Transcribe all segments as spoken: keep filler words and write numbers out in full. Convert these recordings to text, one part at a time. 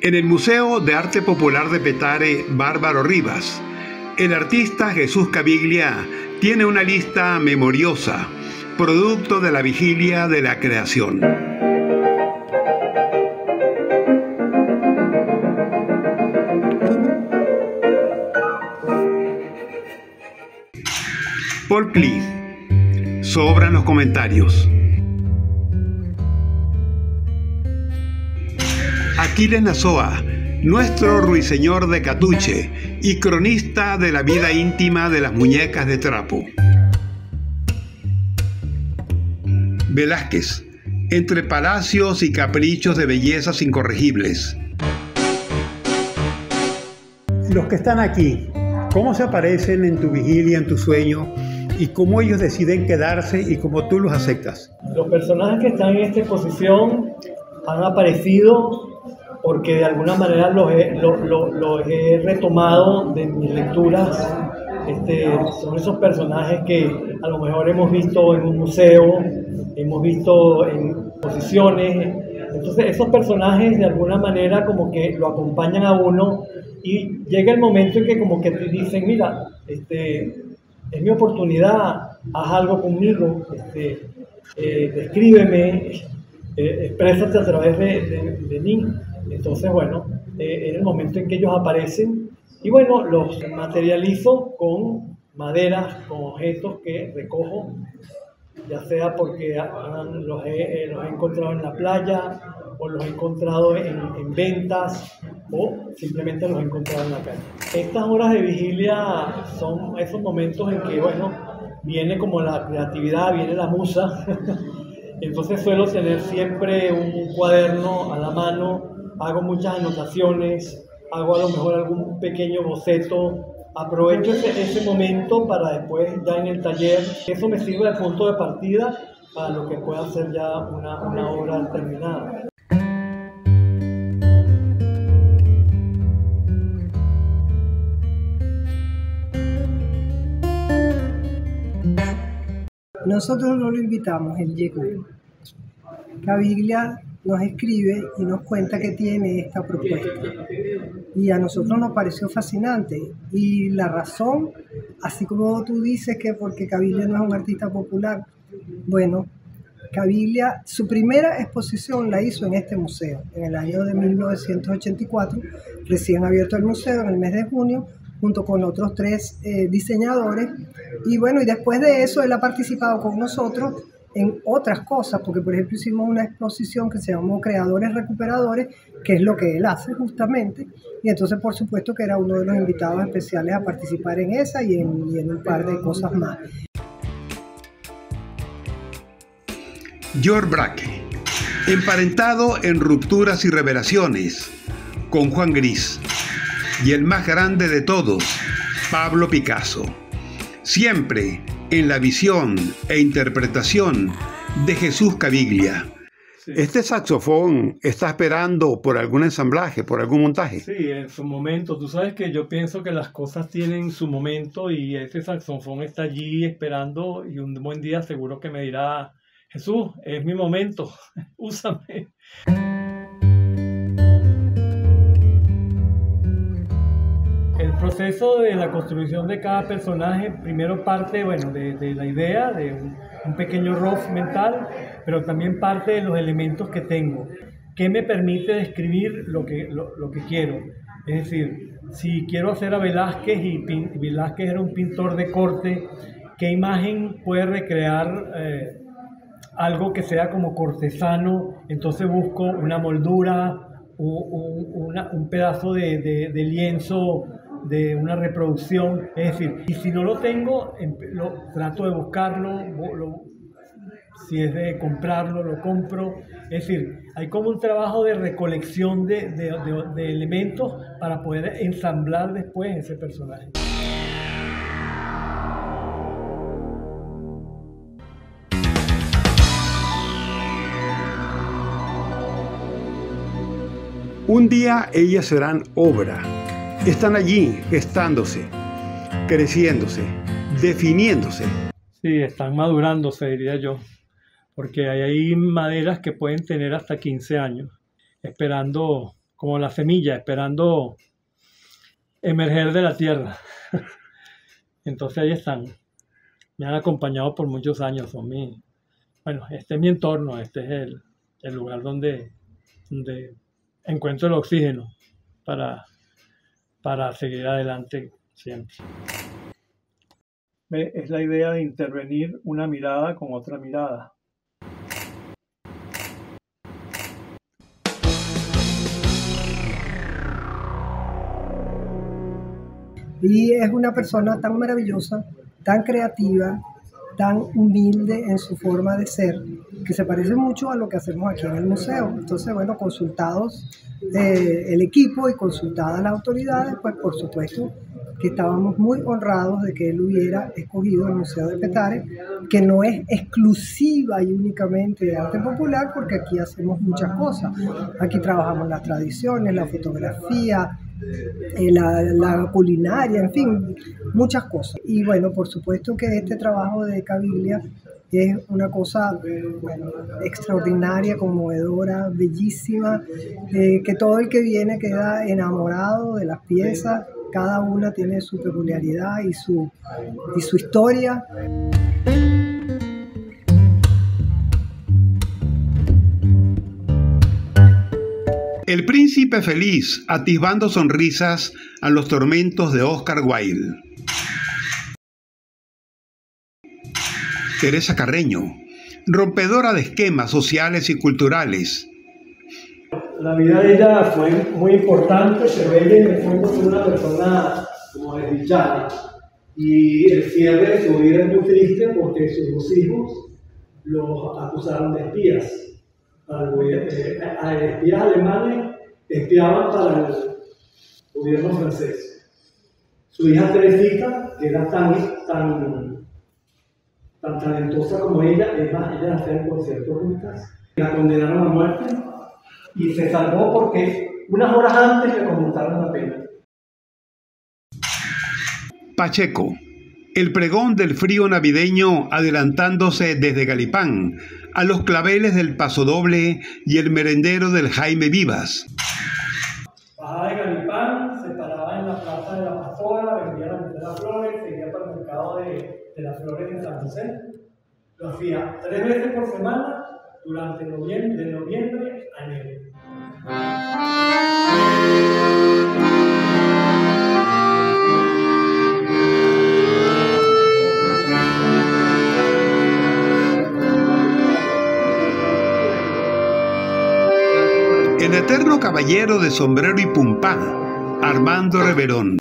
En el Museo de Arte Popular de Petare, Bárbaro Rivas, el artista Jesús Caviglia tiene una lista memoriosa, producto de la vigilia de la creación. Paul Klee. Sobran los comentarios. Aquiles Nazoa, nuestro ruiseñor de Catuche y cronista de la vida íntima de las muñecas de trapo. Velázquez, entre palacios y caprichos de bellezas incorregibles. Los que están aquí, ¿cómo se aparecen en tu vigilia, en tu sueño? ¿Y cómo ellos deciden quedarse y cómo tú los aceptas? Los personajes que están en esta exposición han aparecido porque de alguna manera los he, los, los, los he retomado de mis lecturas. Este, son esos personajes que a lo mejor hemos visto en un museo, hemos visto en exposiciones. Entonces esos personajes de alguna manera como que lo acompañan a uno y llega el momento en que como que te dicen, mira, este, es mi oportunidad, haz algo conmigo, este, eh, descríbeme, eh, exprésate a través de, de, de mí. Entonces, bueno, eh, es el momento en que ellos aparecen y bueno, los materializo con maderas, con objetos que recojo, ya sea porque han, los, he, eh, los he encontrado en la playa o los he encontrado en, en ventas o simplemente los he encontrado en la calle. Estas horas de vigilia son esos momentos en que, bueno, viene como la creatividad, viene la musa. Entonces suelo tener siempre un cuaderno a la mano, hago muchas anotaciones, hago a lo mejor algún pequeño boceto, aprovecho ese, ese momento para después ya en el taller, eso me sirve de punto de partida para lo que pueda ser ya una, una obra terminada. Nosotros no lo invitamos, él llegó. Caviglia nos escribe y nos cuenta que tiene esta propuesta. Y a nosotros nos pareció fascinante. Y la razón, así como tú dices que porque Caviglia no es un artista popular, bueno, Caviglia, su primera exposición la hizo en este museo, en el año de mil novecientos ochenta y cuatro, recién abierto el museo en el mes de junio, junto con otros tres eh, diseñadores. Y bueno, y después de eso él ha participado con nosotros en otras cosas, porque por ejemplo hicimos una exposición que se llamó Creadores Recuperadores, que es lo que él hace justamente, y entonces por supuesto que era uno de los invitados especiales a participar en esa y en, y en un par de cosas más. George Braque, emparentado en Rupturas y Revelaciones con Juan Gris, y el más grande de todos, Pablo Picasso, siempre en la visión e interpretación de Jesús Caviglia. Sí. ¿Este saxofón está esperando por algún ensamblaje, por algún montaje? Sí, en su momento. Tú sabes que yo pienso que las cosas tienen su momento y ese saxofón está allí esperando y un buen día seguro que me dirá, Jesús, es mi momento, úsame. El proceso de la construcción de cada personaje primero parte, bueno, de, de la idea, de un, un pequeño rough mental, pero también parte de los elementos que tengo, que me permite describir lo que, lo, lo que quiero. Es decir, si quiero hacer a Velázquez y, pin, y Velázquez era un pintor de corte, ¿qué imagen puede recrear eh, algo que sea como cortesano? Entonces busco una moldura, un, un, una, un pedazo de, de, de lienzo, de una reproducción, es decir, y si no lo tengo, lo, trato de buscarlo, lo, si es de comprarlo, lo compro, es decir, hay como un trabajo de recolección de, de, de, de elementos para poder ensamblar después ese personaje. Un día ellas serán obra. Están allí, gestándose, creciéndose, definiéndose. Sí, están madurándose, diría yo, porque hay ahí maderas que pueden tener hasta quince años, esperando como la semilla, esperando emerger de la tierra. Entonces ahí están. Me han acompañado por muchos años. Son mi, bueno, este es mi entorno, este es el, el lugar donde, donde encuentro el oxígeno para, para seguir adelante siempre. Es la idea de intervenir una mirada con otra mirada. Y es una persona tan maravillosa, tan creativa, tan humilde en su forma de ser, que se parece mucho a lo que hacemos aquí en el museo. Entonces, bueno, consultados eh, el equipo y consultadas las autoridades, pues por supuesto que estábamos muy honrados de que él hubiera escogido el Museo de Petare, que no es exclusiva y únicamente de arte popular, porque aquí hacemos muchas cosas. Aquí trabajamos las tradiciones, la fotografía, eh, la, la culinaria, en fin, muchas cosas. Y bueno, por supuesto que este trabajo de Caviglia es una cosa bueno, extraordinaria, conmovedora, bellísima, eh, que todo el que viene queda enamorado de las piezas. Cada una tiene su peculiaridad y su, y su historia. El príncipe feliz, atisbando sonrisas a los tormentos de Oscar Wilde. Teresa Carreño, rompedora de esquemas sociales y culturales. La vida de ella fue muy importante, pero ella en el fondo fue una persona como desdichada. Y el cierre de su vida es muy triste porque sus dos hijos los acusaron de espías. Para el, eh, eh, espías alemanes espiaban para el gobierno francés. Su hija Teresita, que era tan, tan, tan talentosa como ella, es más, ella hacía en conciertos juntas, la condenaron a muerte. Y se salvó porque unas horas antes le conmutaron la pena. Pacheco, el pregón del frío navideño adelantándose desde Galipán a los claveles del Pasodoble y el merendero del Jaime Vivas. Bajaba de Galipán, se paraba en la plaza de la Pastora, vendía la mitad de las flores, seguía para el mercado de, de las flores de San José. Lo hacía tres veces por semana durante noviembre, de noviembre a enero. El eterno caballero de sombrero y pumpá, Armando Reverón.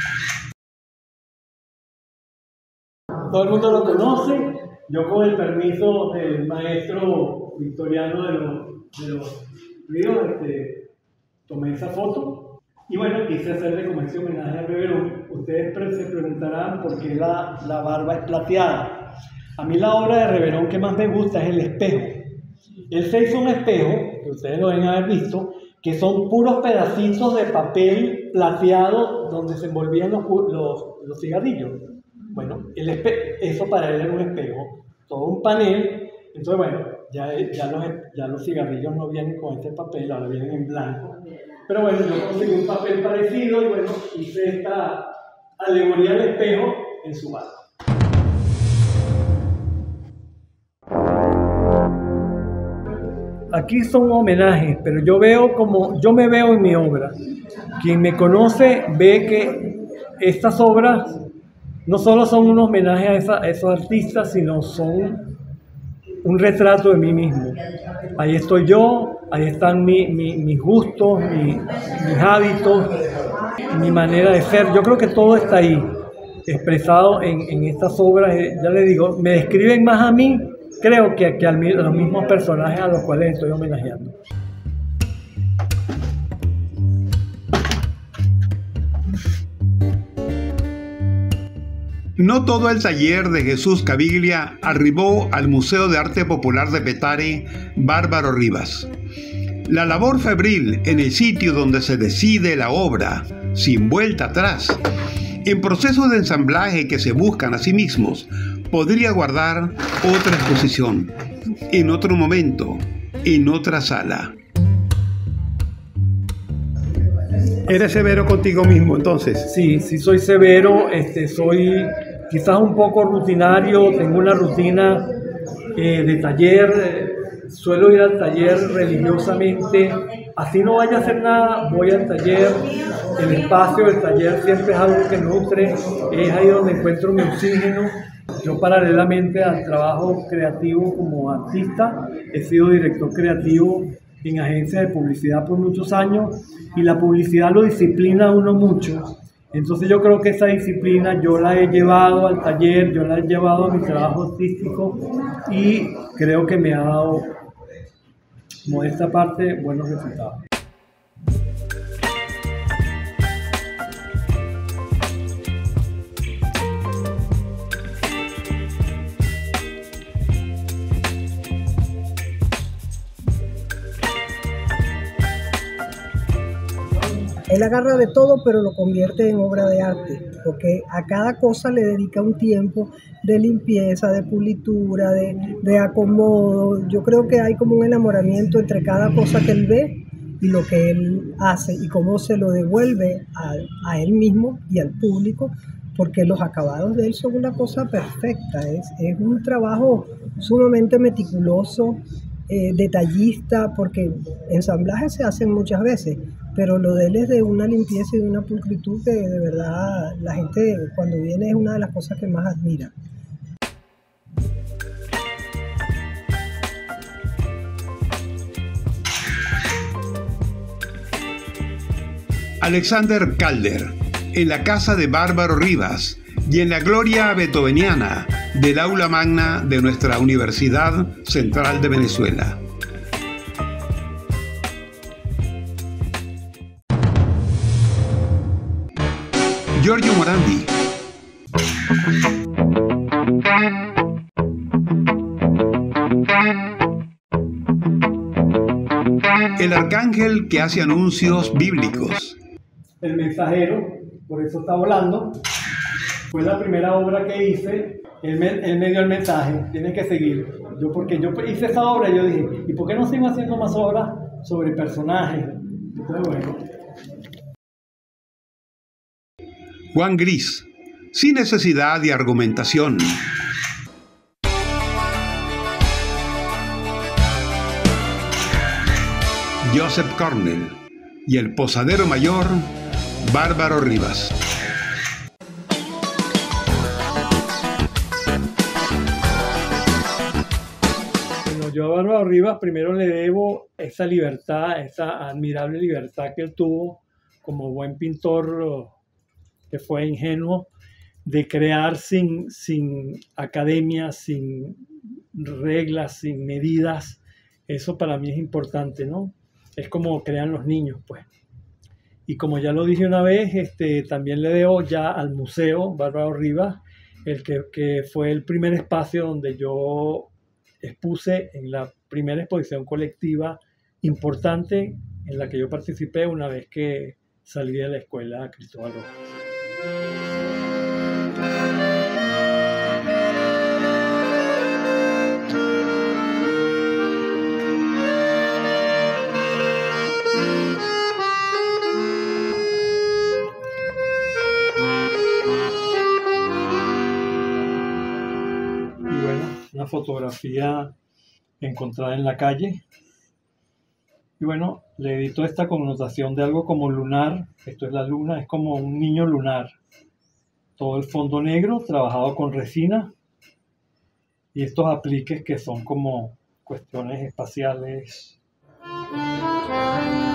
Todo el mundo lo conoce. Yo, con el permiso del maestro victoriano de los, de los ríos, este, tomé esa foto. Y bueno, quise hacerle como ese homenaje a Reverón. Ustedes se preguntarán por qué la, la barba es plateada. A mí la obra de Reverón que más me gusta es el espejo. Él se hizo un espejo, que ustedes lo deben haber visto, que son puros pedacitos de papel plateado donde se envolvían los, los, los cigarrillos. Bueno, el espe eso para él era un espejo, todo un panel. Entonces, bueno, ya, ya, los, ya los cigarrillos no vienen con este papel, ahora vienen en blanco. Pero bueno, yo conseguí un papel parecido y bueno, hice esta alegoría del espejo en su barba. Aquí son homenajes, pero yo veo como, yo me veo en mi obra. Quien me conoce ve que estas obras no solo son un homenaje a, esa, a esos artistas, sino son un retrato de mí mismo. Ahí estoy yo, ahí están mi, mi, mis gustos, mi, mis hábitos, mi manera de ser. Yo creo que todo está ahí, expresado en, en estas obras. Ya les digo, me describen más a mí, creo que, que a los mismos personajes a los cuales estoy homenajeando. No todo el taller de Jesús Caviglia arribó al Museo de Arte Popular de Petare, Bárbaro Rivas. La labor febril en el sitio donde se decide la obra, sin vuelta atrás, en procesos de ensamblaje que se buscan a sí mismos, podría guardar otra exposición, en otro momento, en otra sala. ¿Eres severo contigo mismo entonces? Sí, sí soy severo, este, soy quizás un poco rutinario, tengo una rutina eh, de taller, eh, suelo ir al taller religiosamente, así no vaya a hacer nada, voy al taller, el espacio del taller siempre es algo que nutre, es ahí donde encuentro mi oxígeno. Yo paralelamente al trabajo creativo como artista, he sido director creativo en agencias de publicidad por muchos años y la publicidad lo disciplina a uno mucho. Entonces yo creo que esa disciplina yo la he llevado al taller, yo la he llevado a mi trabajo artístico y creo que me ha dado, modesta parte, buenos resultados. Él agarra de todo, pero lo convierte en obra de arte, porque a cada cosa le dedica un tiempo de limpieza, de pulitura, de, de acomodo. Yo creo que hay como un enamoramiento entre cada cosa que él ve y lo que él hace y cómo se lo devuelve a, a él mismo y al público, porque los acabados de él son una cosa perfecta. Es, es un trabajo sumamente meticuloso, eh, detallista, porque ensamblajes se hacen muchas veces, pero lo de él es de una limpieza y de una pulcritud que de verdad la gente cuando viene es una de las cosas que más admira. Alexander Calder, en la casa de Bárbaro Rivas y en la gloria beethoveniana del aula magna de nuestra Universidad Central de Venezuela. Giorgio Morandi. El arcángel que hace anuncios bíblicos. El mensajero, por eso está volando, fue la primera obra que hice. Él me, él me dio el mensaje, tienes que seguir. Yo, porque yo hice esa obra, yo dije, ¿y por qué no sigo haciendo más obras sobre personajes? Entonces, bueno. Juan Gris, sin necesidad de argumentación. Joseph Cornell y el posadero mayor, Bárbaro Rivas. Bueno, yo a Bárbaro Rivas primero le debo esa libertad, esa admirable libertad que él tuvo como buen pintor, que fue ingenuo, de crear sin, sin academia, sin reglas, sin medidas. Eso para mí es importante, ¿no? Es como crean los niños, pues. Y como ya lo dije una vez, este, también le debo ya al museo Bárbaro Rivas, el que, que fue el primer espacio donde yo expuse en la primera exposición colectiva importante en la que yo participé una vez que salí de la escuela Cristóbal Rojas. Y bueno, una fotografía encontrada en la calle. Y bueno, le edito esta connotación de algo como lunar. Esto es la luna, es como un niño lunar. Todo el fondo negro, trabajado con resina. Y estos apliques que son como cuestiones espaciales.